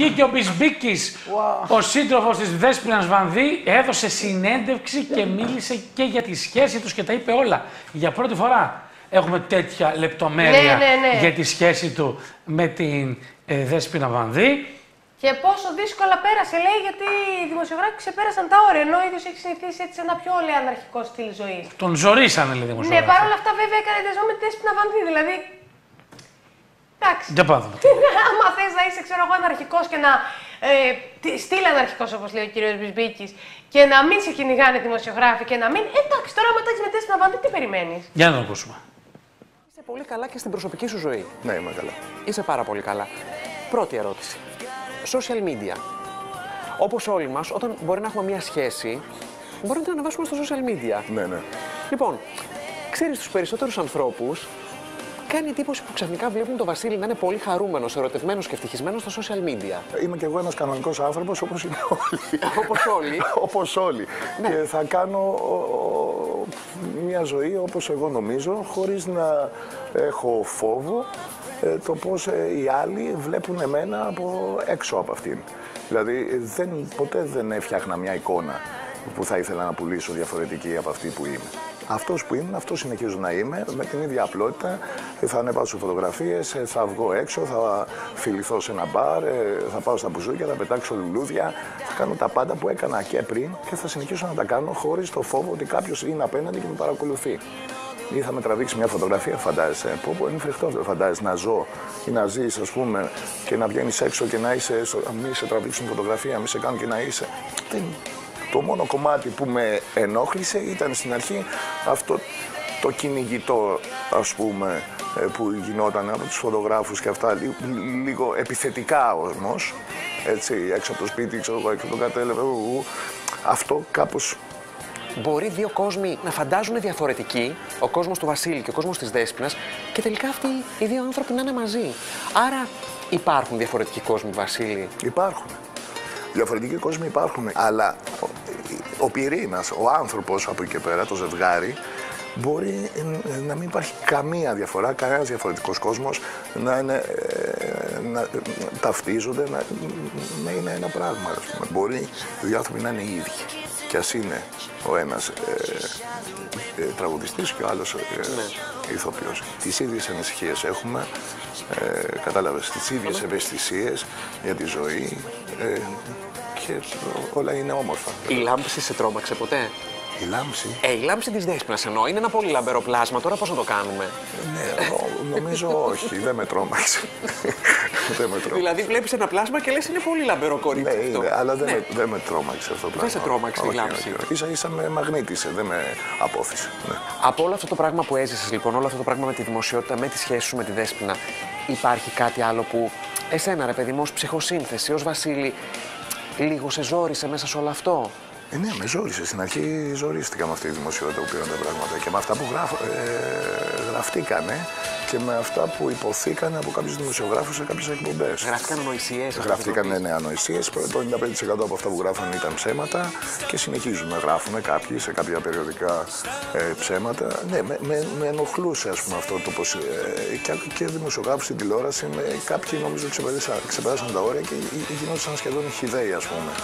Βγήκε ο Μπισμπίκης, ο σύντροφος της Δέσποινας Βανδύ, έδωσε συνέντευξη και μίλησε και για τη σχέση τους και τα είπε όλα. Για πρώτη φορά έχουμε τέτοια λεπτομέρεια για τη σχέση του με την Δέσποινα Βανδύ. Και πόσο δύσκολα πέρασε, λέει, γιατί οι δημοσιογράφοι ξεπέρασαν τα όρια. Ενώ ο ίδιος έχει συνηθίσει έτσι ένα πιο αναρχικό στυλ ζωής. Τον ζορίσανε, λέει, δημοσιογράφοι. Ναι, παρόλα αυτά, βέβαια, έκανε δεσμό με τη Δέσποινα Βανδύ. Δηλαδή. Εντάξει. Για πάμε. Άμα θες να είσαι, ξέρω εγώ, αναρχικός και να. Στυλ αναρχικός, όπως λέει ο κύριος Μπισμπίκης, και να μην σε κυνηγάνε δημοσιογράφοι και να μην. Εντάξει, τώρα άμα τα έχεις με τη Δέσποινα Βανδύ, τι περιμένεις. Για να το ακούσουμε. Είσαι πολύ καλά και στην προσωπική σου ζωή. Ναι, είμαι καλά. Είσαι πάρα πολύ καλά. Πρώτη ερώτηση. Social media. Όπως όλοι μας, όταν μπορεί να έχουμε μια σχέση, μπορεί να την ανεβάσουμε στο social media. Ναι, ναι. Λοιπόν, ξέρεις, τους περισσότερους ανθρώπους κάνει εντύπωση που ξαφνικά βλέπουν τον Βασίλη να είναι πολύ χαρούμενος, ερωτευμένος και ευτυχισμένος στο social media. Είμαι κι εγώ ένας κανονικός άνθρωπος, όπως είναι όλοι. Όπως όλοι. Όπως όλοι. Ναι. Και θα κάνω μια ζωή όπως εγώ νομίζω, χωρίς να έχω φόβο το πώς οι άλλοι βλέπουν εμένα από έξω από αυτήν. Δηλαδή, ποτέ δεν έφτιαχνα μια εικόνα που θα ήθελα να πουλήσω διαφορετική από αυτή που είμαι. Αυτός που είμαι, αυτό συνεχίζω να είμαι, με την ίδια απλότητα. Θα ανεβάσω φωτογραφίες, θα βγω έξω, θα φιληθώ σε ένα μπαρ, θα πάω στα μπουζούκια, θα πετάξω λουλούδια. Θα κάνω τα πάντα που έκανα και πριν και θα συνεχίσω να τα κάνω χωρίς το φόβο ότι κάποιος είναι απέναντι και με παρακολουθεί. Ή θα με τραβήξει μια φωτογραφία, φαντάζεσαι. Πω, είναι φρικτό, δεν φαντάζεσαι να ζω ή να ζεις, ας πούμε, και να βγαίνεις έξω και να είσαι, μη σε τραβήξουν φωτογραφία, μη σε κάνουν και να είσαι. Το μόνο κομμάτι που με ενόχλησε ήταν στην αρχή αυτό το κυνηγητό, ας πούμε, που γινόταν από τους φωτογράφους και αυτά, λίγο επιθετικά όμως, έτσι, έξω από το σπίτι, έξω από το κατέλευε, αυτό κάπως. Μπορεί δύο κόσμοι να φαντάζουν διαφορετικοί, ο κόσμος του Βασίλη και ο κόσμος της Δέσποινας, και τελικά αυτοί οι δύο άνθρωποι να είναι μαζί. Άρα υπάρχουν διαφορετικοί κόσμοι, Βασίλη. Υπάρχουν. Διαφορετικοί κόσμοι υπάρχουν, αλλά ο πυρήνας, ο άνθρωπος από εκεί και πέρα, το ζευγάρι, μπορεί να μην υπάρχει καμία διαφορά, κανένας διαφορετικός κόσμος, να ταυτίζονται, να είναι ένα πράγμα, ας πούμε. Μπορεί οι δύο άνθρωποι να είναι οι ίδιοι. Και ας είναι ο ένας τραγουδιστής και ο άλλος ηθοποιός. Τις ίδιες ανησυχίες έχουμε, κατάλαβες, τις ίδιες ευαισθησίες για τη ζωή και όλα είναι όμορφα. Η λάμψη σε τρόμαξε ποτέ? Η λάμψη. Η λάμψη της Δέσποινας εννοώ. Είναι ένα πολύ λαμπερό πλάσμα. Τώρα πώς να το κάνουμε? Ναι, νομίζω όχι. Δεν με τρόμαξε. Δηλαδή βλέπεις ένα πλάσμα και λες είναι πολύ λαμπερό κορίτσι αυτό. Ναι, αλλά δεν με τρόμαξε αυτό το πράγμα. Δεν σε τρόμαξε η λάμψη? Ίσα με μαγνήτησε, δεν με απόφησε. Ναι. Από όλο αυτό το πράγμα που έζησες λοιπόν, όλο αυτό το πράγμα με τη δημοσιότητα, με τη σχέση σου με τη Δέσποινα, υπάρχει κάτι άλλο που εσένα, ρε παιδί μου, ως ψυχοσύνθεση, ως Βασίλη, λίγο σε ζόρισε μέσα σε όλο αυτό? Ναι, με ζόρισε. Στην αρχή ζορίστηκα με αυτή τη δημοσιότητα που πήραν τα πράγματα και με αυτά που γραφτήκανε και με αυτά που υποθήκανε από κάποιους δημοσιογράφους σε κάποιες εκπομπές. Γράφτηκαν ανοησίες? Γραφτήκαν ανοησίες. Το 95% από αυτά που γράφανε ήταν ψέματα και συνεχίζουν να γράφουν κάποιοι σε κάποια περιοδικά ψέματα. Ναι, με ενοχλούσε, ας πούμε, αυτό το πως και δημοσιογράφους στην τηλεόραση, κάποιοι νομίζω ξεπεράσαν τα όρια και γινόντουσαν σχεδόν χυδαίοι, ας πούμε.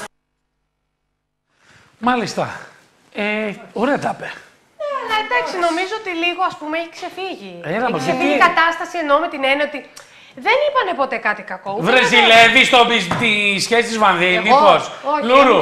Μάλιστα. Ωραία τα είπε. Αλλά εντάξει, νομίζω ότι λίγο, ας πούμε, έχει ξεφύγει. Έχει ξεφύγει η κατάσταση, εννοώ με την έννοια ότι δεν είπανε ποτέ κάτι κακό. Βρε ζηλεύει τη σχέση της Βανδύ, μήπως? Λούρου.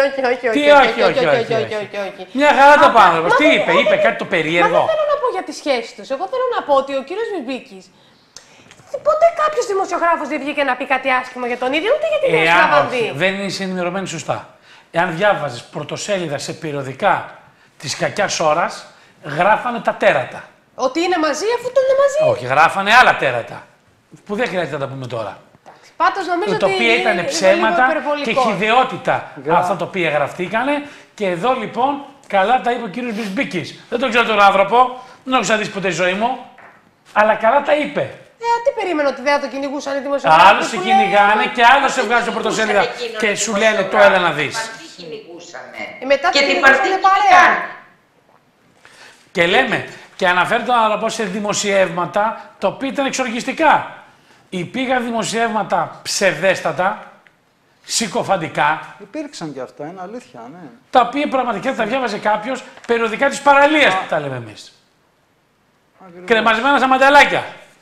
Όχι. Μια χαρά το πάνω. Τι είπε κάτι το περίεργο? Μα δεν θέλω να πω για τη σχέση τους. Εγώ θέλω να πω ότι ο κύριος Μπισμπίκης ποτέ κάποιος δημοσιογράφος δεν βγήκε να πει κάτι άσχημο για τον ίδιο, ούτε για την Δέσποινα Βανδύ. Δεν είσαι ενημερωμένη σωστά. Εάν διάβαζες πρωτοσέλιδα σε περιοδικά της κακιάς ώρας, γράφανε τα τέρατα. Ότι είναι μαζί αφού το είναι μαζί. Όχι, γράφανε άλλα τέρατα. Που δεν χρειάζεται να τα πούμε τώρα. Πάντως νομίζω ότι. Τα οποία ήταν ψέματα και χυδαιότητα αυτά τα οποία γραφτήκανε. Και εδώ λοιπόν καλά τα είπε ο κύριος Μπισμπίκης. Δεν τον ξέρω τον άνθρωπο, δεν έχω ξαναδεί ποτέ στη ζωή μου. Αλλά καλά τα είπε. Τι περίμενε, ότι δεν θα το κυνηγούσαν οι δημοσιογράφοι? Άλλος σε κυνηγάνε και άλλος σε βγάζει στο πρωτοσέλιδα και σου λένε το έλα να δεις. Τι κυνηγούσανε. Μετά και την παρτί είναι παρέα. Και λέμε, και αναφέρεται να πω σε δημοσιεύματα τα οποία ήταν εξοργιστικά. Υπήρχαν δημοσιεύματα ψευδέστατα, συκοφαντικά. Υπήρξαν και αυτά, είναι αλήθεια, ναι. Τα οποία πραγματικά τα διάβαζε κάποιος περιοδικά της παραλίας που τα λέμε εμείς. Κρεμασμένα στα μανταλάκια.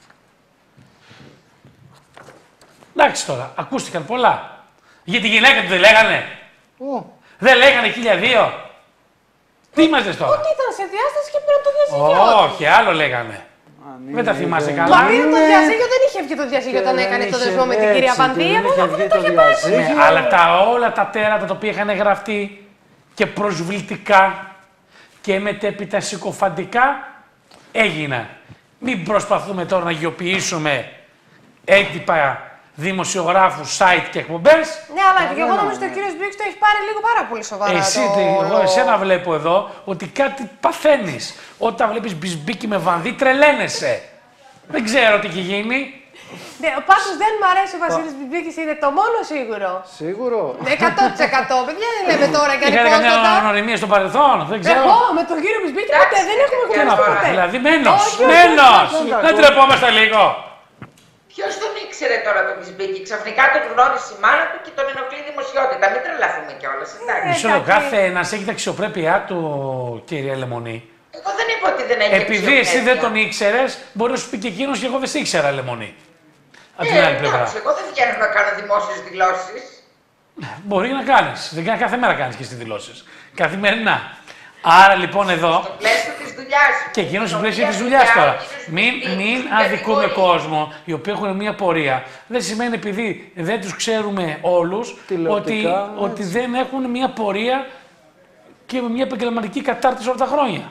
Εντάξει τώρα, ακούστηκαν πολλά. Για τη γυναίκα του δεν λέγανε. Δεν λέγανε 1002. Τι είμαστε τώρα. Ότι ήταν σε διάσταση και πήρε το διαζύγιο. Όχι, άλλο λέγανε. Δεν τα θυμάσαι καλά. Μα πήρε το διαζύγιο, δεν είχε βγει το διαζύγιο όταν έκανε το δεσμό με την κυρία Βανδία. Εγώ δεν το είχε πάρει. Αλλά όλα τα τέρατα τα οποία είχαν γραφτεί και προσβλητικά και μετέπειτα συκοφαντικά έγιναν. Μην προσπαθούμε τώρα να γεωποιήσουμε έντυπα δημοσιογράφους, site και εκπομπές. Ναι, αλλά και εγώ νομίζω ότι ο κύριος Μπίξ το έχει πάρει λίγο πάρα πολύ σοβαρά. Εγώ εσένα βλέπω εδώ ότι κάτι παθαίνεις. Όταν βλέπεις Μπισμπίκη με Βανδί, τρελαίνεσαι. Δεν ξέρω τι έχει γίνει. Ναι, πάντως δεν μου αρέσει ο Βασίλης Μπισμπίκης, είναι το μόνο σίγουρο. Σίγουρο. 100%. Παιδιά, δεν λέμε τώρα για Είχατε καμιά ανωνυμία στο παρελθόν, δεν ξέρω. Εγώ με τον κύριο Μπισμπίκη ποτέ δεν έχουμε κουβεντιάσει ποτέ. Δηλαδή μένος. Δεν τρεπόμαστε λίγο. Ποιος τον ήξερε τώρα τον Μπισμπίκη, ξαφνικά τον γνώρισε η μάνα του και τον ενοχλεί η δημοσιότητα. Μην τρελαθούμε κιόλας, εντάξει. Μισό λεπτό, κάθε ένας έχει τα αξιοπρέπειά του, κυρία Λεμονή. Εγώ δεν είπα ότι δεν έχει Επειδή εσύ δεν τον ήξερες, μπορεί να σου πει και εκείνος και εγώ δεν σε ήξερα, Λεμονή. Από την άλλη πλευρά. Εγώ δεν βγαίνω να κάνω δημόσιες δηλώσεις. Μπορεί να κάνεις. Δεν κάνει κάθε μέρα κάνεις και στις δηλώσεις. Καθημερινά. Άρα λοιπόν εδώ. Στο πλαίσιο της δουλειάς. Και εκείνο στο πλαίσιο της δουλειάς τώρα. Μην αδικούμε κόσμο οι οποίοι έχουν μια πορεία. Δεν σημαίνει επειδή δεν τους ξέρουμε όλους ότι δεν έχουν μια πορεία και μια επαγγελματική κατάρτιση όλα τα χρόνια.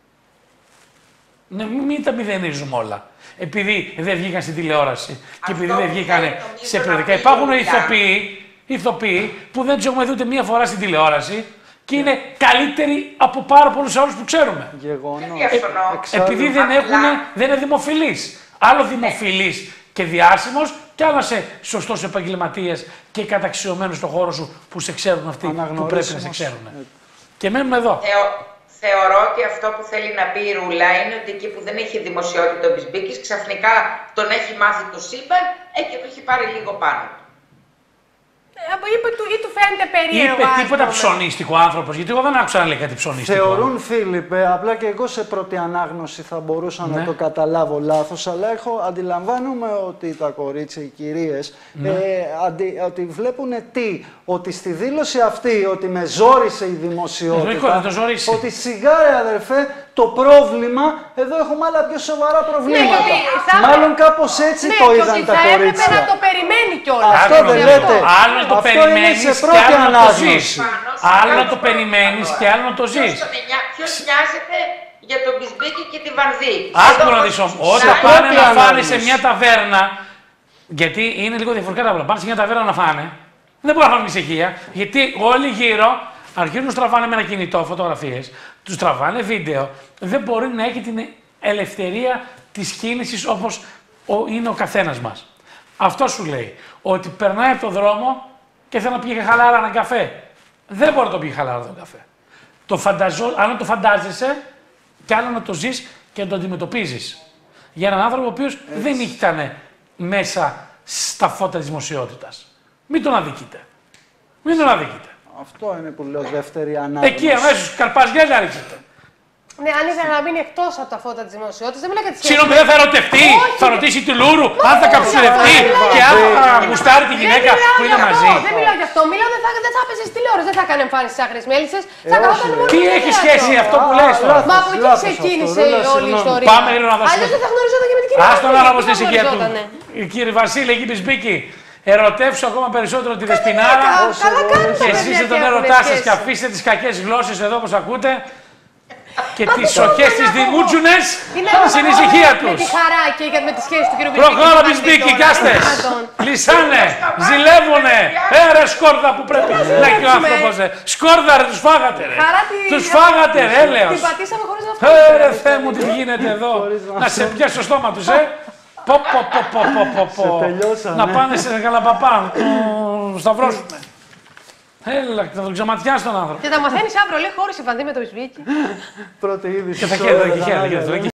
Μην τα μηδενίζουμε όλα. Επειδή δεν βγήκαν στην τηλεόραση και επειδή δεν βγήκαν σε περιοδικά. Υπάρχουν ηθοποιοί που δεν τους έχουμε δει ούτε μία φορά στην τηλεόραση και είναι καλύτεροι από πάρα πολλούς άλλους που ξέρουμε. Επειδή δεν είναι δημοφιλείς. Άλλο δημοφιλής και διάσημος και άλλο σωστός επαγγελματίας και καταξιωμένος στον χώρο σου που σε ξέρουν αυτοί που πρέπει να σε ξέρουν. Και μένουμε εδώ. Θεωρώ ότι αυτό που θέλει να πει η Ρούλα είναι ότι εκεί που δεν είχε δημοσιότητα ο Μπισμπίκης, ξαφνικά τον έχει μάθει το σύμπαν και το έχει πάρει λίγο πάνω. Είπε ή του φαίνεται περίεργο. Είπε τίποτα ψωνίστικο άνθρωπος, γιατί εγώ δεν άκουσα να λέει κάτι ψωνίστικο. Θεωρούν, Φίλιππε, απλά και εγώ σε πρώτη ανάγνωση θα μπορούσα να το καταλάβω λάθος, αλλά αντιλαμβάνομαι ότι τα κορίτσια, οι κυρίες, ότι βλέπουν ότι στη δήλωση αυτή, ότι με ζόρισε η δημοσιότητα, ότι σιγάρε αδερφέ, το πρόβλημα, εδώ έχουμε άλλα πιο σοβαρά προβλήματα. Μάλλον κάπως έτσι το είδαν τα κορίτσια. Και θα έπρεπε να το περιμένει κιόλας. Αυτό δεν λέτε. Άλλο να το περιμένεις και άλλο να το ζεις. Άλλο να το περιμένεις και άλλο να το ζεις. Ποιος νοιάζεται για τον Μπισμπίκη και τη Βανδί. Άκου να δεις όμως, όταν πάνε να φάνε σε μια ταβέρνα, γιατί είναι λίγο διαφορετικά τα πράγματα, πάνε σε μια ταβέρνα να φάνε, δεν μπορούν να φάνε ησυχία, γιατί όλοι γύρω αρχίζουν να τραβάνε με ένα κινητό φωτογραφίες, τους τραβάνε βίντεο, δεν μπορεί να έχει την ελευθερία της κίνησης όπως είναι ο καθένας μας. Αυτό σου λέει, ότι περνάει από τον δρόμο και θέλει να πήγε χαλάρα έναν καφέ. Δεν μπορεί να το πήγε χαλάρα τον καφέ. Άλλο το φαντάζεσαι και άλλο να το ζεις και να το αντιμετωπίζεις. Για έναν άνθρωπο ο οποίος δεν ήταν μέσα στα φώτα της δημοσιότητας. Μην τον αδικείτε. Μην τον αδικείτε. Αυτό είναι που λέω δεύτερη ανάγκη. Εκεί αμέσως καρπαζιές να ρίξετε. Ναι, αν ήθελα να μείνει εκτός από τα φώτα της δημοσιότητας, δεν μιλάω για τις σχέσεις. Συγγνώμη, δεν θα ερωτευτεί, θα ρωτήσει του Λούρου, αν θα καψουρευτεί και αν θα γουστάρει τη γυναίκα που είναι μαζί. Δεν μιλάω γι' αυτό. Μιλάω δεν θα έπαιζε τηλεόραση, δεν θα έκανε εμφάνιση στις Άγριες Μέλισσες. Τι έχει σχέση αυτό που λες τώρα. Μα από εκεί ξεκίνησε όλη η ιστορία. Πάμε γρήγορα να δώσουμε. Αλλιώς δεν θα γνωριζόταν και με την κυρία Βανδί. Ας τον άλλο στην ησυχία του. Κύριε Βασίλη, εκεί Μπισμπίκη, ερωτεύσω ακόμα περισσότερο τη Δεσποινάρα. Και εσείς τον έρωτά σας και αφήστε τις κακές γλώσσες εδώ όπως ακούτε. Και τις σοχές της Δημούτζουνες στην ησυχία τους. Με τη χαρά και με τις σχέσεις του κ. Μπισμπίκη. Προχώρα Μπισμπίκη, κάστες. Λυσάνε, ζηλεύουνε. Ρε σκόρδα που πρέπει να έχει ο άνθρωπος. Σκόρδα ρε, τους φάγατε ρε. Τους φάγατε ρε, έλεος. Την πατήσαμε χωρίς να φτιάξουμε. Ρε Θεέ μου, τι γίνεται εδώ. Να σε πιάσει στο στόμα τους, Να πάνε σε καλαμπαπά, να σταυρώσουμε. Έλα, να τον ξαματιάσει τον άνθρωπο. Και θα μαθαίνεις αύριο, λέει, χώρισε η Βανδί με το Μπισμπίκη. Πρώτη είδηση. Και θα χαίρεται.